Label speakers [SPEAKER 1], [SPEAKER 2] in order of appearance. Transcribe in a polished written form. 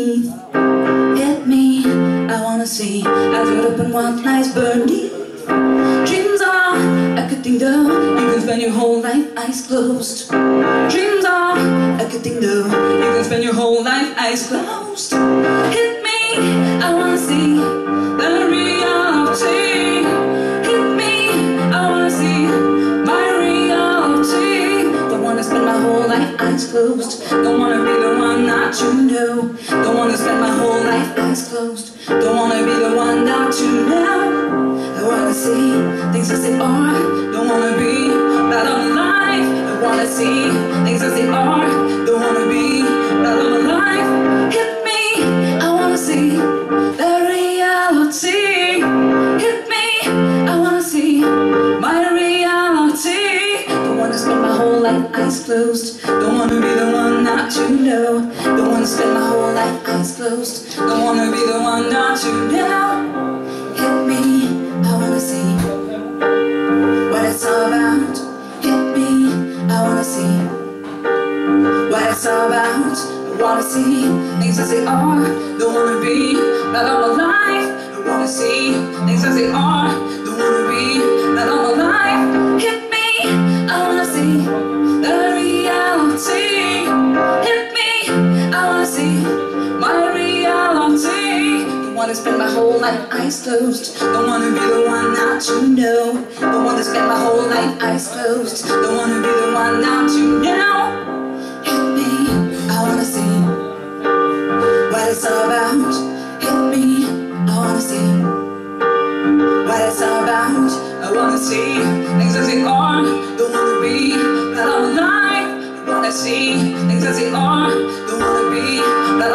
[SPEAKER 1] beneath. Hit me, I wanna see. I get up and want nice burning. Dreams are a good thing though. You can spend your whole life eyes closed. Dreams are a good thing though. You can spend your whole life eyes closed. Hit me, I wanna see the reality. Hit me, I wanna see my reality. Don't wanna spend my whole life eyes closed. Don't wanna be the one that you know. Don't wanna spend my whole life eyes closed. Don't wanna be the one that you know. I wanna see things as they are. Don't wanna be bad on life. I wanna see things as they are. Don't wanna be bad on life. Hit me, I wanna see the reality. Hit me, I wanna see my reality. Don't wanna spend my whole life eyes closed. Don't wanna be the one that you know. Don't wanna spend my whole life eyes closed. Don't wanna be the one that you know. Hit me, I wanna see what it's all about. Hit me, I wanna see what it's all about. I wanna see things as they are. Don't wanna be bad all my life. I wanna see things as they are. Don't wanna be bad all my life. Hit me, I wanna see the reality. Hit me, I wanna see my reality. Don't wanna spend my whole life eyes closed. Don't wanna be the one that you know. Don't wanna spend my whole life eyes closed. Don't wanna be the one that you know. Hit me, I wanna see what it's all about. Hit me, I wanna see what it's all about. I wanna see things as they are. Don't wanna be bad all my life. I wanna see things as they are. Don't wanna be bad